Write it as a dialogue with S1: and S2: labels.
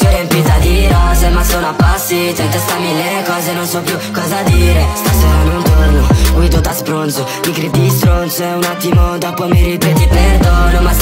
S1: braccio riempita di rose, ma sono appassita, in testa mille cose, non so più cosa dire. Stasera non torno, guido da spronzo, mi credi stronzo e un attimo dopo mi ripeti perdono. Ma